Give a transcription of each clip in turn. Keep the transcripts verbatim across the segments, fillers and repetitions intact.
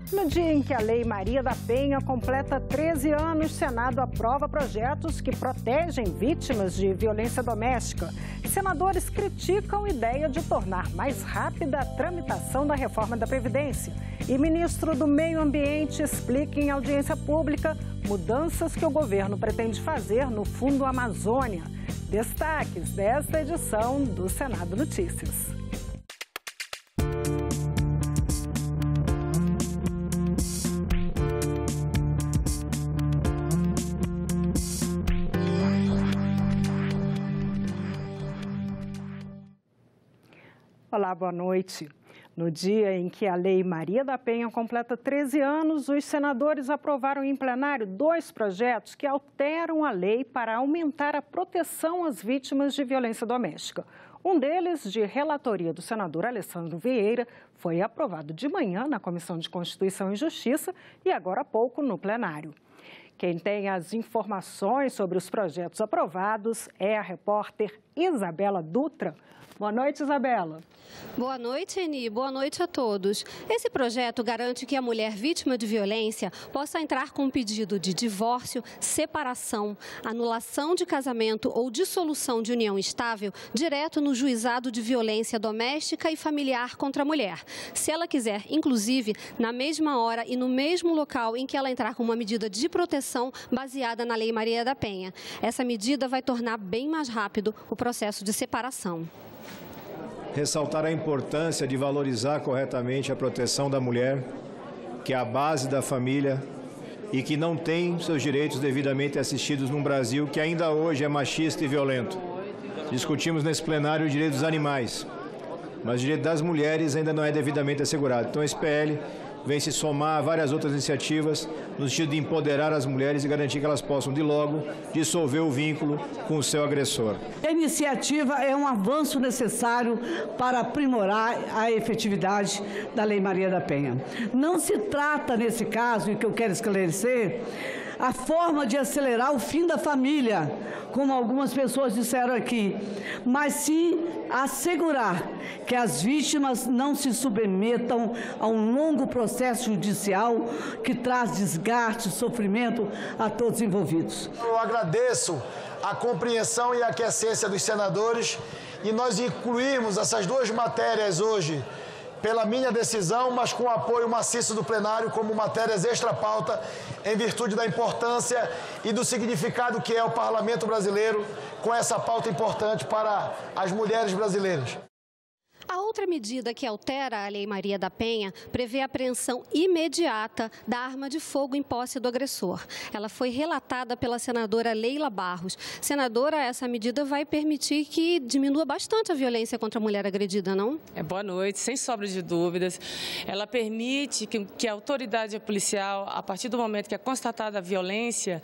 No dia em que a Lei Maria da Penha completa treze anos, o Senado aprova projetos que protegem vítimas de violência doméstica. Senadores criticam a ideia de tornar mais rápida a tramitação da reforma da Previdência. E ministro do Meio Ambiente explica em audiência pública mudanças que o governo pretende fazer no Fundo Amazônia. Destaques desta edição do Senado Notícias. Olá, boa noite. No dia em que a Lei Maria da Penha completa treze anos, os senadores aprovaram em plenário dois projetos que alteram a lei para aumentar a proteção às vítimas de violência doméstica. Um deles, de relatoria do senador Alessandro Vieira, foi aprovado de manhã na Comissão de Constituição e Justiça e agora há pouco no plenário. Quem tem as informações sobre os projetos aprovados é a repórter Isabela Dutra. Boa noite, Isabela. Boa noite, Eni. Boa noite a todos. Esse projeto garante que a mulher vítima de violência possa entrar com um pedido de divórcio, separação, anulação de casamento ou dissolução de união estável direto no juizado de violência doméstica e familiar contra a mulher. Se ela quiser, inclusive, na mesma hora e no mesmo local em que ela entrar com uma medida de proteção baseada na Lei Maria da Penha. Essa medida vai tornar bem mais rápido o processo de separação. Ressaltar a importância de valorizar corretamente a proteção da mulher, que é a base da família e que não tem seus direitos devidamente assistidos num Brasil que ainda hoje é machista e violento. Discutimos nesse plenário o direito dos animais, mas o direito das mulheres ainda não é devidamente assegurado. Então esse P L vem se somar a várias outras iniciativas no sentido de empoderar as mulheres e garantir que elas possam, de logo, dissolver o vínculo com o seu agressor. A iniciativa é um avanço necessário para aprimorar a efetividade da Lei Maria da Penha. Não se trata, nesse caso, e que eu quero esclarecer, a forma de acelerar o fim da família, como algumas pessoas disseram aqui, mas sim assegurar que as vítimas não se submetam a um longo processo judicial que traz desgaste e sofrimento a todos envolvidos. Eu agradeço a compreensão e a aquiescência dos senadores e nós incluímos essas duas matérias hoje pela minha decisão, mas com o apoio maciço do plenário como matérias extra-pauta, em virtude da importância e do significado que é o Parlamento brasileiro com essa pauta importante para as mulheres brasileiras. A outra medida que altera a Lei Maria da Penha prevê a apreensão imediata da arma de fogo em posse do agressor. Ela foi relatada pela senadora Leila Barros. Senadora, essa medida vai permitir que diminua bastante a violência contra a mulher agredida, não? É, boa noite, sem sombra de dúvidas. Ela permite que, que a autoridade policial, a partir do momento que é constatada a violência,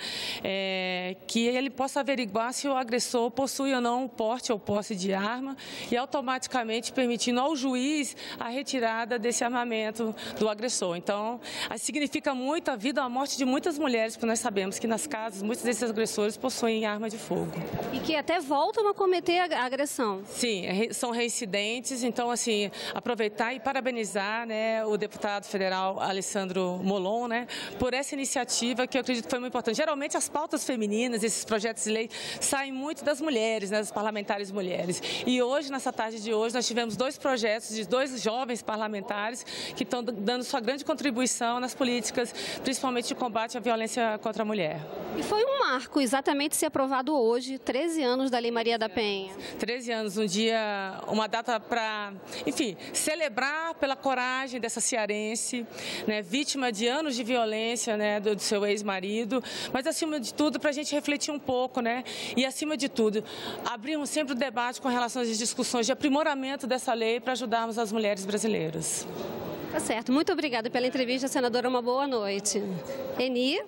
é, que ele possa averiguar se o agressor possui ou não o porte ou posse de arma e automaticamente permitindo ao juiz a retirada desse armamento do agressor. Então, significa muito a vida ou a morte de muitas mulheres, porque nós sabemos que nas casas muitos desses agressores possuem arma de fogo. E que até voltam a cometer a agressão. Sim, são reincidentes. Então, assim, aproveitar e parabenizar, né, o deputado federal Alessandro Molon, né, por essa iniciativa que eu acredito que foi muito importante. Geralmente as pautas femininas, esses projetos de lei, saem muito das mulheres, né, das parlamentares mulheres. E hoje, nessa tarde de hoje, nós tivemos dois projetos de dois jovens parlamentares que estão dando sua grande contribuição nas políticas, principalmente de combate à violência contra a mulher. E foi um marco exatamente ser aprovado hoje, treze anos da Lei Maria da Penha. treze anos, um dia, uma data para, enfim, celebrar pela coragem dessa cearense, né, vítima de anos de violência, né, do, do seu ex-marido, mas acima de tudo para a gente refletir um pouco, né, e acima de tudo, abrirmos sempre o debate com relação às discussões de aprimoramento dessa lei para ajudarmos as mulheres brasileiras. Tá certo. Muito obrigada pela entrevista, senadora. Uma boa noite. Eni?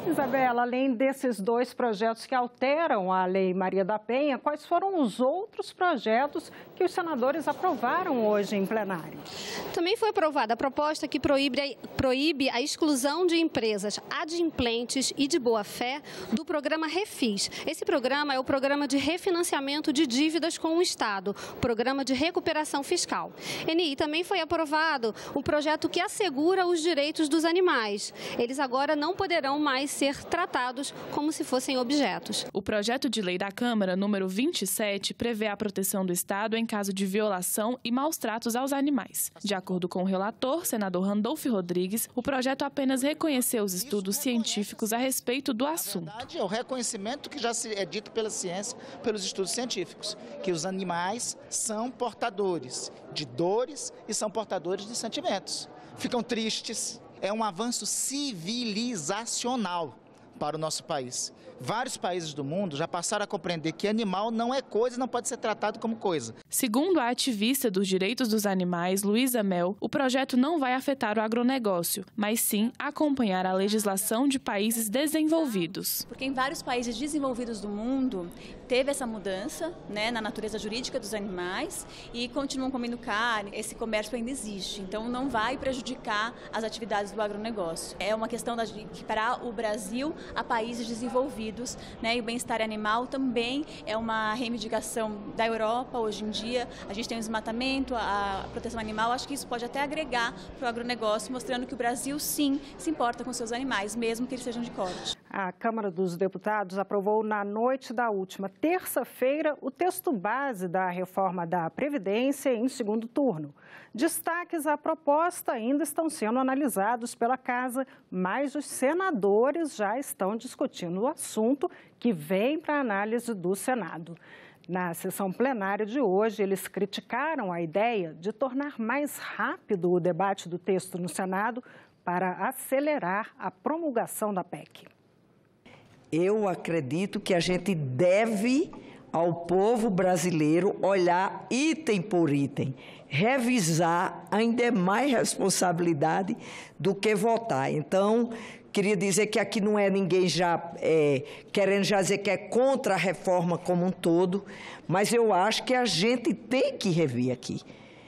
Isabela, além desses dois projetos que alteram a Lei Maria da Penha, quais foram os outros projetos que os senadores aprovaram hoje em plenário? Também foi aprovada a proposta que proíbe a, proíbe a exclusão de empresas adimplentes e de boa-fé do programa Refis. Esse programa é o programa de refinanciamento de dívidas com o Estado, programa de recuperação fiscal. Eni, também foi aprovado o projeto que assegura os direitos dos animais. Eles agora não poderão mais ser tratados como se fossem objetos. O projeto de lei da Câmara, número vinte e sete, prevê a proteção do Estado em caso de violação e maus tratos aos animais. De acordo com o relator, senador Randolfo Rodrigues, o projeto apenas reconheceu os estudos científicos a respeito do assunto. Na verdade, é o reconhecimento que já é dito pela ciência, pelos estudos científicos, que os animais são portadores de dores e são portadores de sentimentos. Ficam tristes. É um avanço civilizacional para o nosso país. Vários países do mundo já passaram a compreender que animal não é coisa e não pode ser tratado como coisa. Segundo a ativista dos direitos dos animais, Luísa Mel, o projeto não vai afetar o agronegócio, mas sim acompanhar a legislação de países desenvolvidos. Porque em vários países desenvolvidos do mundo teve essa mudança, né, na natureza jurídica dos animais e continuam comendo carne. Esse comércio ainda existe, então não vai prejudicar as atividades do agronegócio. É uma questão de equiparar o Brasil a países desenvolvidos. Né, e o bem-estar animal também é uma reivindicação da Europa hoje em dia. A gente tem o desmatamento, a proteção animal, acho que isso pode até agregar para o agronegócio, mostrando que o Brasil sim se importa com seus animais, mesmo que eles sejam de corte. A Câmara dos Deputados aprovou na noite da última terça-feira o texto base da reforma da Previdência em segundo turno. Destaques à proposta ainda estão sendo analisados pela Casa, mas os senadores já estão discutindo o assunto que vem para análise do Senado. Na sessão plenária de hoje, eles criticaram a ideia de tornar mais rápido o debate do texto no Senado para acelerar a promulgação da P E C. Eu acredito que a gente deve ao povo brasileiro olhar item por item, revisar, ainda é mais responsabilidade do que votar. Então, queria dizer que aqui não é ninguém já é, querendo já dizer que é contra a reforma como um todo, mas eu acho que a gente tem que rever aqui.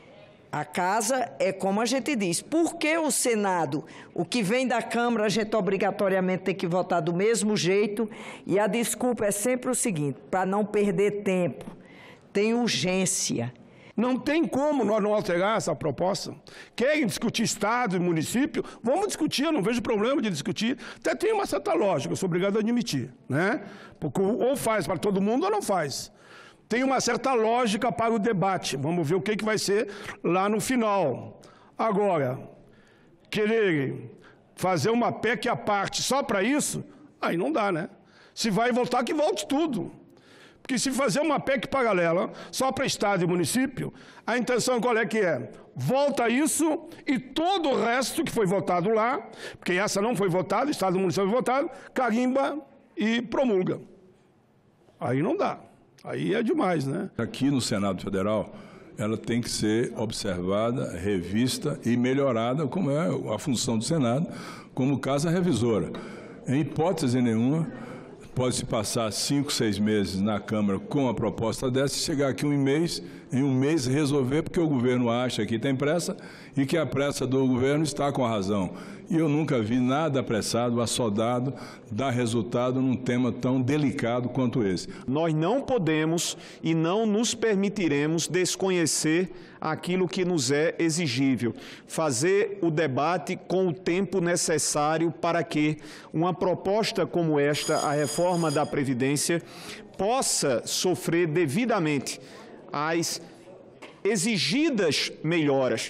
A casa é como a gente diz, por que o Senado, o que vem da Câmara, a gente obrigatoriamente tem que votar do mesmo jeito? E a desculpa é sempre o seguinte, para não perder tempo, tem urgência. Não tem como nós não alterar essa proposta. Querem discutir Estado e município? Vamos discutir, eu não vejo problema de discutir. Até tem uma certa lógica, eu sou obrigado a admitir, né? Porque ou faz para todo mundo ou não faz. Tem uma certa lógica para o debate. Vamos ver o que, que vai ser lá no final. Agora, querer fazer uma P E C à parte só para isso, aí não dá, né? Se vai voltar, que volte tudo. Porque se fazer uma P E C paralela só para Estado e município, a intenção qual é que é? Volta isso e todo o resto que foi votado lá, porque essa não foi votada, Estado e município foi votado, carimba e promulga. Aí não dá. Aí é demais, né? Aqui no Senado Federal, ela tem que ser observada, revista e melhorada, como é a função do Senado, como casa revisora. Em hipótese nenhuma, pode-se passar cinco, seis meses na Câmara com a proposta dessa e chegar aqui um mês, em um mês resolver, porque o governo acha que tem pressa e que a pressa do governo está com a razão. E eu nunca vi nada apressado, assodado, dar resultado num tema tão delicado quanto esse. Nós não podemos e não nos permitiremos desconhecer aquilo que nos é exigível. Fazer o debate com o tempo necessário para que uma proposta como esta, a reforma da Previdência, possa sofrer devidamente as exigidas melhoras.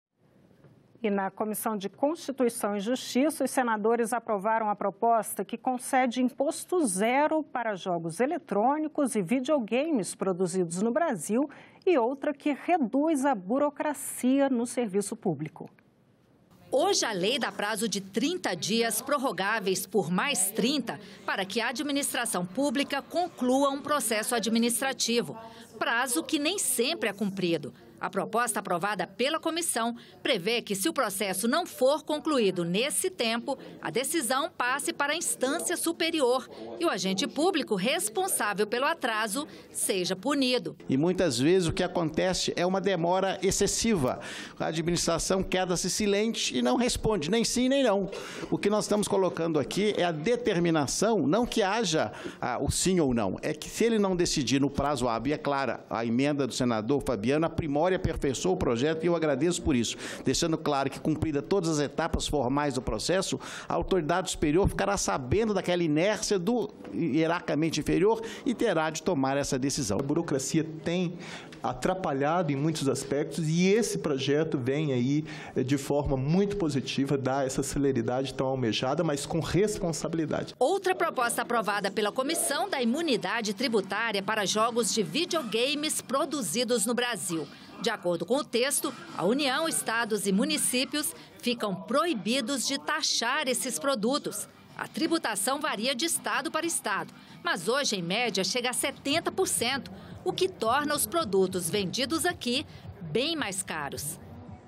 E na Comissão de Constituição e Justiça, os senadores aprovaram a proposta que concede imposto zero para jogos eletrônicos e videogames produzidos no Brasil e outra que reduz a burocracia no serviço público. Hoje, a lei dá prazo de trinta dias, prorrogáveis por mais trinta, para que a administração pública conclua um processo administrativo. Prazo que nem sempre é cumprido. A proposta aprovada pela comissão prevê que, se o processo não for concluído nesse tempo, a decisão passe para a instância superior e o agente público responsável pelo atraso seja punido. E muitas vezes o que acontece é uma demora excessiva. A administração queda-se silente e não responde, nem sim nem não. O que nós estamos colocando aqui é a determinação, não que haja ah, o sim ou não, é que se ele não decidir no prazo hábil, e é clara, a emenda do senador Fabiano aprimora e aperfeiçoou o projeto e eu agradeço por isso, deixando claro que, cumprida todas as etapas formais do processo, a autoridade superior ficará sabendo daquela inércia do hierarquicamente inferior e terá de tomar essa decisão. A burocracia tem atrapalhado em muitos aspectos e esse projeto vem aí de forma muito positiva, dar essa celeridade tão almejada, mas com responsabilidade. Outra proposta aprovada pela Comissão da Imunidade Tributária para jogos de videogames produzidos no Brasil. De acordo com o texto, a União, estados e municípios ficam proibidos de taxar esses produtos. A tributação varia de estado para estado, mas hoje, em média, chega a setenta por cento, o que torna os produtos vendidos aqui bem mais caros.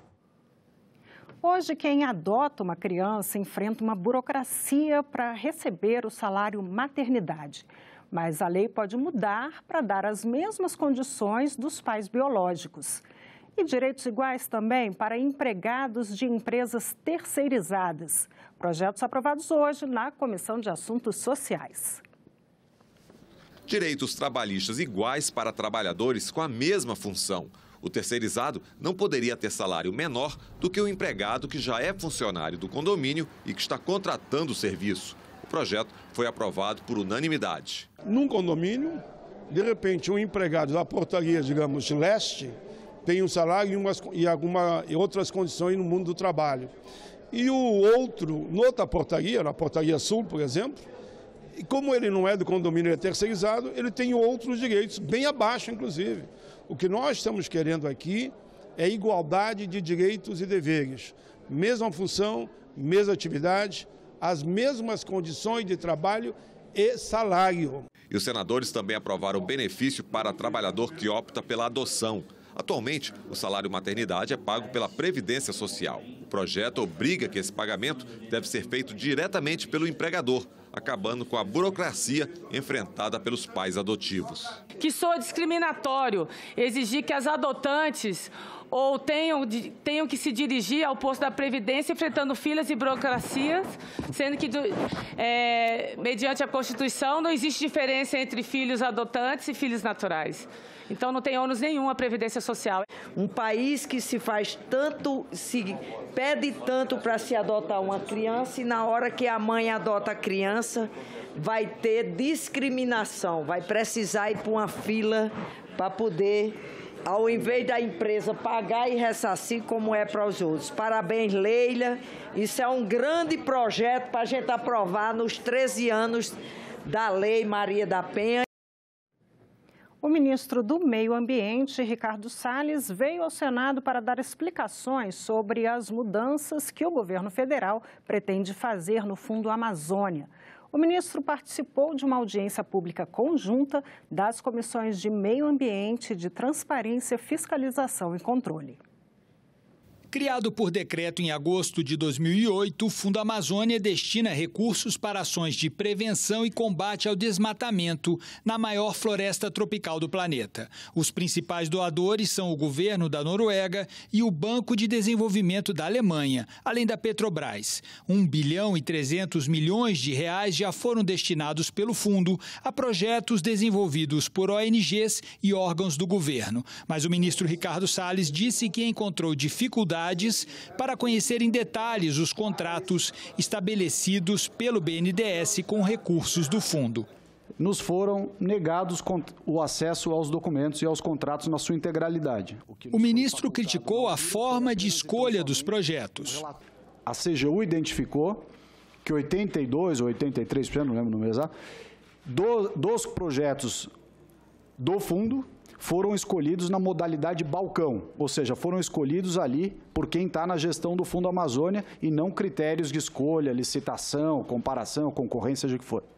Hoje, quem adota uma criança enfrenta uma burocracia para receber o salário maternidade. Mas a lei pode mudar para dar as mesmas condições dos pais biológicos. E direitos iguais também para empregados de empresas terceirizadas. Projetos aprovados hoje na Comissão de Assuntos Sociais. Direitos trabalhistas iguais para trabalhadores com a mesma função. O terceirizado não poderia ter salário menor do que o empregado que já é funcionário do condomínio e que está contratando o serviço. O projeto foi aprovado por unanimidade. Num condomínio, de repente, um empregado da portaria, digamos, leste, tem um salário e, umas, e, alguma, e outras condições no mundo do trabalho. E o outro, noutra portaria, na portaria sul, por exemplo, e como ele não é do condomínio, ele é terceirizado, ele tem outros direitos, bem abaixo, inclusive. O que nós estamos querendo aqui é igualdade de direitos e deveres. Mesma função, mesma atividade, as mesmas condições de trabalho e salário. E os senadores também aprovaram benefício para trabalhador que opta pela adoção. Atualmente, o salário maternidade é pago pela Previdência Social. O projeto obriga que esse pagamento deve ser feito diretamente pelo empregador, acabando com a burocracia enfrentada pelos pais adotivos. Que soa discriminatório exigir que as adotantes ou tenham, tenham que se dirigir ao posto da Previdência enfrentando filas e burocracias, sendo que, é, mediante a Constituição, não existe diferença entre filhos adotantes e filhos naturais. Então, não tem ônus nenhum a Previdência Social. Um país que se faz tanto, se pede tanto para se adotar uma criança e na hora que a mãe adota a criança, vai ter discriminação, vai precisar ir para uma fila para poder, ao invés da empresa pagar e ressarcir como é para os outros. Parabéns, Leila. Isso é um grande projeto para a gente aprovar nos treze anos da Lei Maria da Penha. O ministro do Meio Ambiente, Ricardo Salles, veio ao Senado para dar explicações sobre as mudanças que o governo federal pretende fazer no Fundo Amazônia. O ministro participou de uma audiência pública conjunta das comissões de Meio Ambiente, de Transparência, Fiscalização e Controle. Criado por decreto em agosto de dois mil e oito, o Fundo Amazônia destina recursos para ações de prevenção e combate ao desmatamento na maior floresta tropical do planeta. Os principais doadores são o governo da Noruega e o Banco de Desenvolvimento da Alemanha, além da Petrobras. um bilhão e trezentos milhões de reais já foram destinados pelo fundo a projetos desenvolvidos por O N Gs e órgãos do governo. Mas o ministro Ricardo Salles disse que encontrou dificuldades para conhecer em detalhes os contratos estabelecidos pelo B N D E S com recursos do fundo. Nos foram negados o acesso aos documentos e aos contratos na sua integralidade. O ministro criticou a forma de escolha dos projetos. A C G U identificou que oitenta e dois ou oitenta e três por cento, não lembro o número exato, do, dos projetos do fundo foram escolhidos na modalidade balcão, ou seja, foram escolhidos ali por quem está na gestão do Fundo Amazônia e não critérios de escolha, licitação, comparação, concorrência, seja o que for.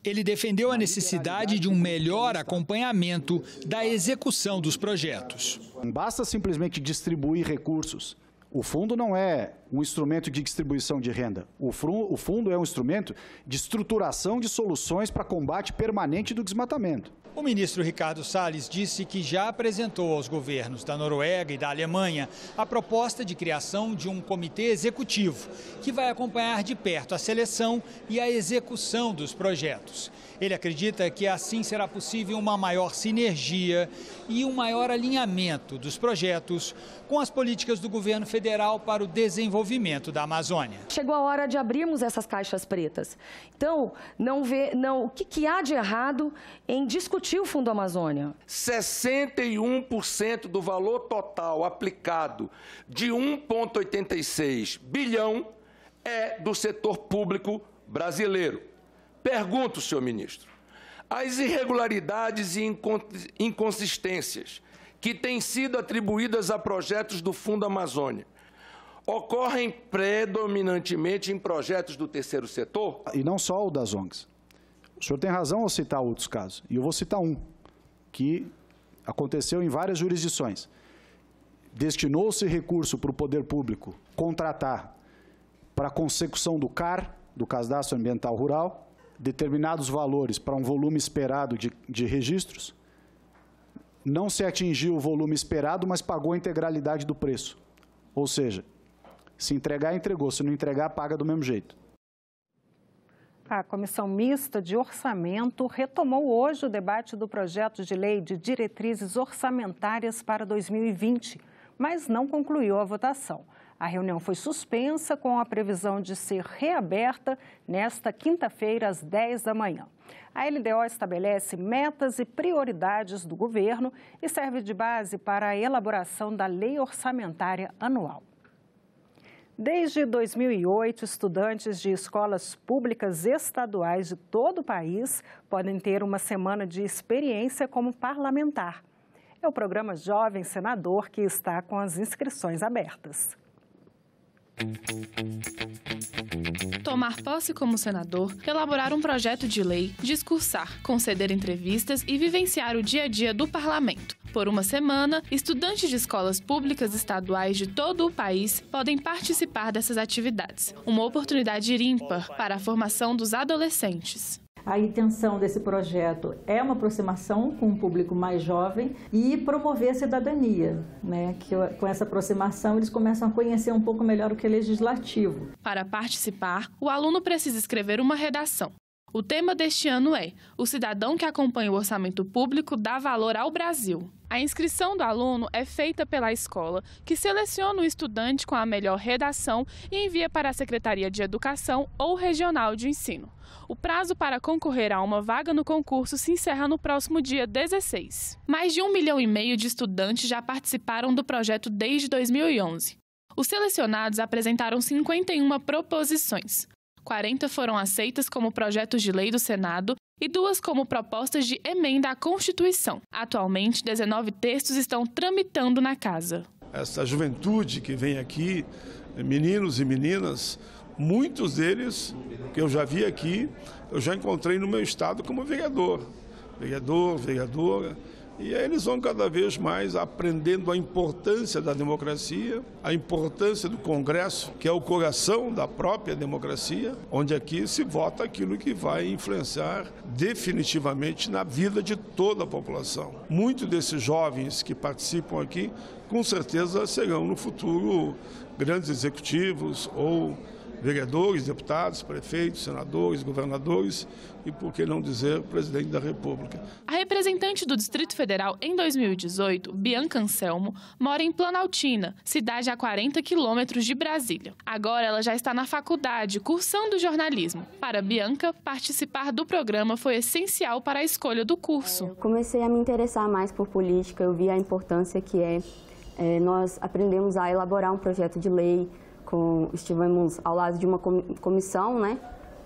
Ele defendeu a necessidade de um melhor acompanhamento da execução dos projetos. Não basta simplesmente distribuir recursos. O fundo não é um instrumento de distribuição de renda. O fundo é um instrumento de estruturação de soluções para combate permanente do desmatamento. O ministro Ricardo Salles disse que já apresentou aos governos da Noruega e da Alemanha a proposta de criação de um comitê executivo que vai acompanhar de perto a seleção e a execução dos projetos. Ele acredita que assim será possível uma maior sinergia e um maior alinhamento dos projetos com as políticas do governo federal para o desenvolvimento da Amazônia. Chegou a hora de abrirmos essas caixas pretas. Então, não vê, não, o que, que há de errado em discutir o Fundo Amazônia? sessenta e um por cento do valor total aplicado de um vírgula oitenta e seis bilhão é do setor público brasileiro. Pergunto, senhor ministro, as irregularidades e inconsistências que têm sido atribuídas a projetos do Fundo Amazônia ocorrem predominantemente em projetos do terceiro setor? E não só o das O N Gs. O senhor tem razão ao citar outros casos, e eu vou citar um, que aconteceu em várias jurisdições. Destinou-se recurso para o poder público contratar para a consecução do C A R, do Cadastro Ambiental Rural, determinados valores para um volume esperado de, de registros, não se atingiu o volume esperado, mas pagou a integralidade do preço. Ou seja, se entregar, entregou, se não entregar, paga do mesmo jeito. A Comissão Mista de Orçamento retomou hoje o debate do projeto de lei de diretrizes orçamentárias para dois mil e vinte, mas não concluiu a votação. A reunião foi suspensa com a previsão de ser reaberta nesta quinta-feira, às dez da manhã. A L D O estabelece metas e prioridades do governo e serve de base para a elaboração da lei orçamentária anual. Desde dois mil e oito, estudantes de escolas públicas estaduais de todo o país podem ter uma semana de experiência como parlamentar. É o programa Jovem Senador que está com as inscrições abertas. Tomar posse como senador, elaborar um projeto de lei, discursar, conceder entrevistas e vivenciar o dia a dia do parlamento. Por uma semana, estudantes de escolas públicas estaduais de todo o país podem participar dessas atividades. Uma oportunidade ímpar para a formação dos adolescentes. A intenção desse projeto é uma aproximação com um público mais jovem e promover a cidadania, né? Que com essa aproximação eles começam a conhecer um pouco melhor o que é legislativo. Para participar, o aluno precisa escrever uma redação. O tema deste ano é "O cidadão que acompanha o orçamento público dá valor ao Brasil". A inscrição do aluno é feita pela escola, que seleciona o estudante com a melhor redação e envia para a Secretaria de Educação ou Regional de Ensino. O prazo para concorrer a uma vaga no concurso se encerra no próximo dia dezesseis. Mais de um milhão e meio de estudantes já participaram do projeto desde dois mil e onze. Os selecionados apresentaram cinquenta e uma proposições. quarenta foram aceitas como projetos de lei do Senado e duas como propostas de emenda à Constituição. Atualmente, dezenove textos estão tramitando na Casa. Essa juventude que vem aqui, meninos e meninas, muitos deles que eu já vi aqui, eu já encontrei no meu estado como vereador. Vereador, vereadora. E aí eles vão cada vez mais aprendendo a importância da democracia, a importância do Congresso, que é o coração da própria democracia, onde aqui se vota aquilo que vai influenciar definitivamente na vida de toda a população. Muitos desses jovens que participam aqui, com certeza serão no futuro grandes executivos ou vereadores, deputados, prefeitos, senadores, governadores e, por que não dizer, presidente da República. A representante do Distrito Federal em dois mil e dezoito, Bianca Anselmo, mora em Planaltina, cidade a quarenta quilômetros de Brasília. Agora ela já está na faculdade, cursando jornalismo. Para Bianca, participar do programa foi essencial para a escolha do curso. Comecei a me interessar mais por política, eu vi a importância que é, é nós aprendemos a elaborar um projeto de lei. Com, estivemos ao lado de uma comissão, né?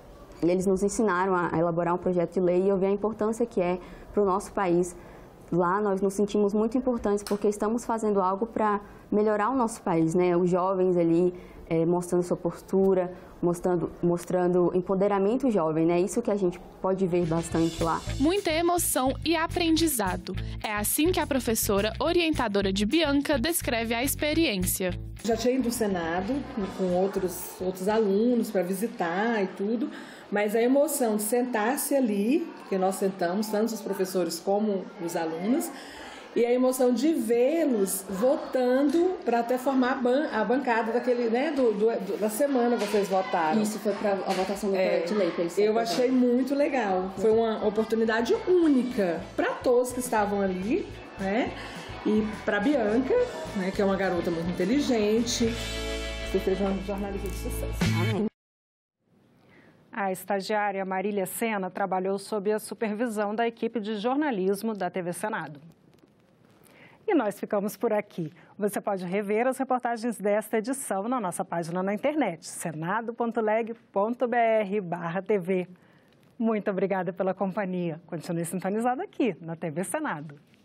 E eles nos ensinaram a elaborar um projeto de lei e eu vi a importância que é para o nosso país. Lá nós nos sentimos muito importantes porque estamos fazendo algo para melhorar o nosso país, né? Os jovens ali é, mostrando sua postura, mostrando, mostrando empoderamento jovem, né? Isso que a gente pode ver bastante lá. Muita emoção e aprendizado. É assim que a professora orientadora de Bianca descreve a experiência. Já tinha ido ao Senado com outros, outros alunos para visitar e tudo, mas a emoção de sentar-se ali, porque nós sentamos, tanto os professores como os alunos, e a emoção de vê-los votando para até formar a, ban a bancada daquele, né, do, do, do, da semana que vocês votaram. Isso foi para a votação do é, projeto de lei. Que eles eu achei muito legal. Foi uma oportunidade única para todos que estavam ali, né? E para a Bianca, né, que é uma garota muito inteligente, que fez uma jornalista de sucesso. Amém. A estagiária Marília Sena trabalhou sob a supervisão da equipe de jornalismo da T V Senado. E nós ficamos por aqui. Você pode rever as reportagens desta edição na nossa página na internet, senado ponto leg ponto br barra T V. Muito obrigada pela companhia. Continue sintonizado aqui na T V Senado.